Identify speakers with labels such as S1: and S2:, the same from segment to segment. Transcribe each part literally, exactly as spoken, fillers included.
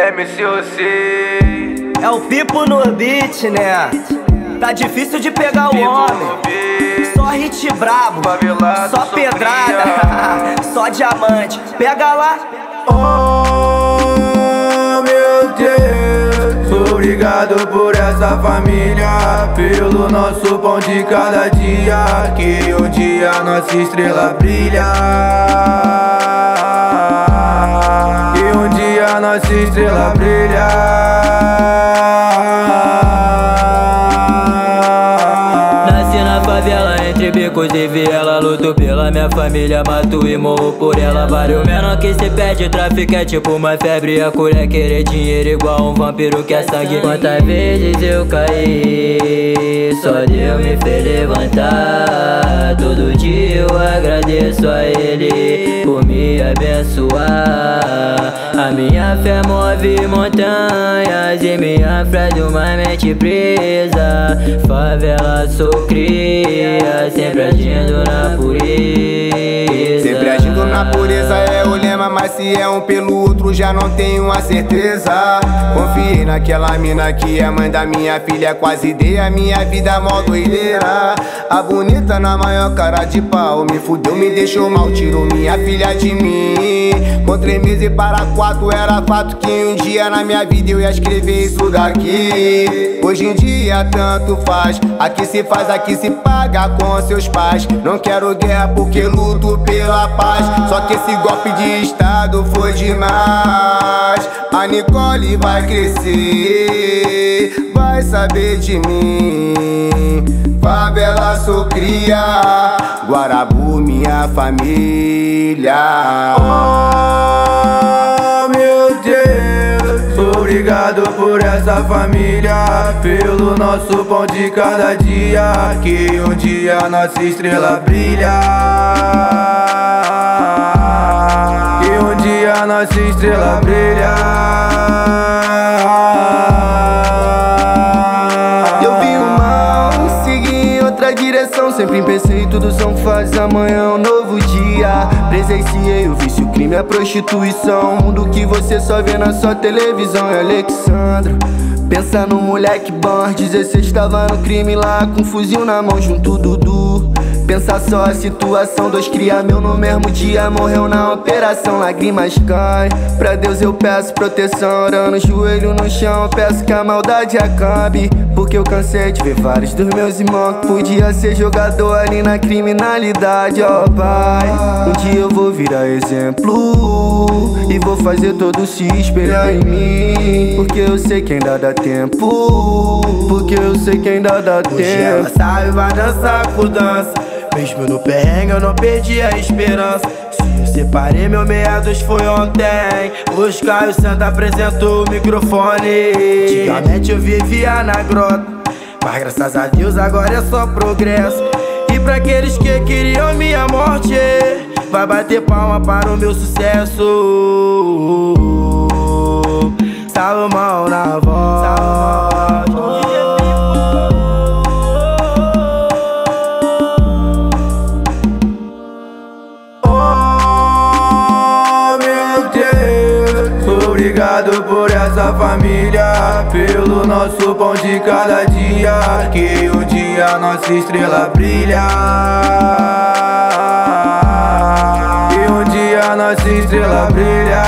S1: M C O C.
S2: É o Pipo no beat, né? Tá difícil de pegar o homem. Só hit brabo, só pedrada, só diamante. Pega lá.
S1: Oh, meu Deus, obrigado por essa família, pelo nosso pão de cada dia, que um dia nossa estrela brilha, que um dia nossa estrela brilha.
S3: Entre bicos e viela, luto pela minha família, mato e morro por ela. Vários menor que se perde, tráfico é tipo uma febre. A cura é querer dinheiro igual um vampiro que é sangue. Quantas vezes eu caí, só Deus me fez levantar. Todo dia eu agradeço a Ele por me abençoar. A minha fé move montanhas e minha fé de uma mente presa. Favela sou cria, sempre agindo na pureza.
S4: Sempre agindo na pureza é o lema, mas se é um pelo outro já não tenho a certeza. Confiei naquela mina que é mãe da minha filha, quase dei a minha vida mó doideira. A bonita na maior cara de pau me fudeu, me deixou mal, tirou minha filha de mim. Com três meses para quatro era fato que um dia na minha vida eu ia escrever isso daqui. Hoje em dia tanto faz, aqui se faz, aqui se paga com seus pais. Não quero guerra porque luto pela paz, só que esse golpe de estado foi demais. A Nicole vai crescer, vai saber de mim. Favela sou cria, Guarabu minha família.
S1: Oh, meu Deus, obrigado por essa família, pelo nosso pão de cada dia, que um dia nossa estrela brilha, que um dia nossa estrela brilha.
S4: Direção, sempre pensei tudo são fases, amanhã é um novo dia. Presenciei o vício, o crime, a prostituição, o mundo que você só vê na sua televisão. É Alexandra, pensa no moleque bom, aos dezesseis tava no crime lá, com um fuzil na mão junto Dudu. Pensa só a situação, dois cria meu no mesmo dia, morreu na operação, lágrimas caem. Pra Deus eu peço proteção, orando, joelho no chão, peço que a maldade acabe. Porque eu cansei de ver vários dos meus irmãos que podia ser jogador ali na criminalidade. Ó pai, um dia eu vou virar exemplo e vou fazer todos se espelhar em mim. Porque eu sei que ainda dá tempo, porque eu sei que ainda dá tempo.
S1: Hoje ela sabe, vai dançar com dança, mesmo no perrengue eu não perdi a esperança. Se eu separei meu meados foi ontem, hoje Caio Santa apresentou o microfone. Antigamente eu vivia na grota, mas graças a Deus agora é só progresso. E pra aqueles que queriam minha morte, vai bater palma para o meu sucesso. Salomão na voz. Obrigado por essa família, pelo nosso pão de cada dia, que um dia nossa estrela brilha, que um dia nossa estrela brilha.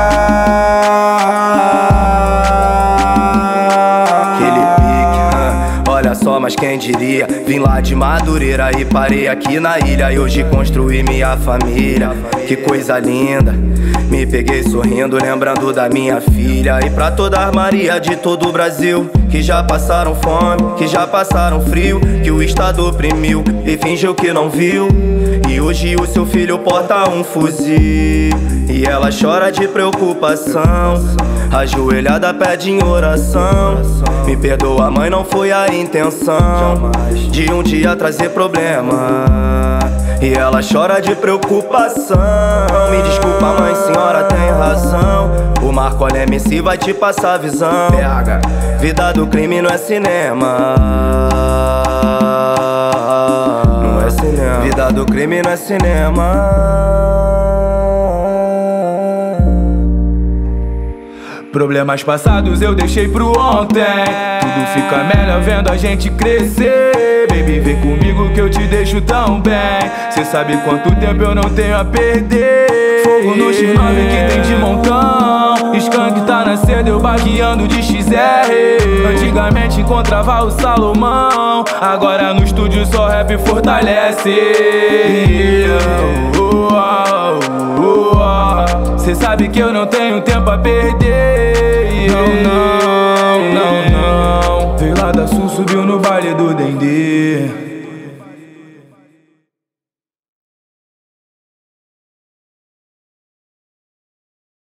S2: Olha só, mas quem diria, vim lá de Madureira e parei aqui na ilha, e hoje construí minha família. Que coisa linda, me peguei sorrindo, lembrando da minha filha. E pra toda a Maria de todo o Brasil, que já passaram fome, que já passaram frio, que o Estado oprimiu e fingiu que não viu. E hoje o seu filho porta um fuzil e ela chora de preocupação, ajoelhada pede em oração. Me perdoa mãe, não foi a intenção de um dia trazer problema. E ela chora de preocupação. Me desculpa mãe, senhora tem razão. O Marcoli M C vai te passar a visão. B H, vida do crime não é cinema. Não é cinema. Vida do crime não é cinema.
S5: Problemas passados eu deixei pro ontem. Tudo fica melhor vendo a gente crescer. Baby, vem comigo que eu te deixo tão bem. Cê sabe quanto tempo eu não tenho a perder. Fogo no X nove que tem de montão. Skunk tá na seda, eu baqueando de X R. Antigamente encontrava o Salomão, agora no estúdio só rap fortalece. Cê sabe que eu não tenho tempo a perder. Não, não, não, não. Veio lá da Sul, subiu no baile do Dendê.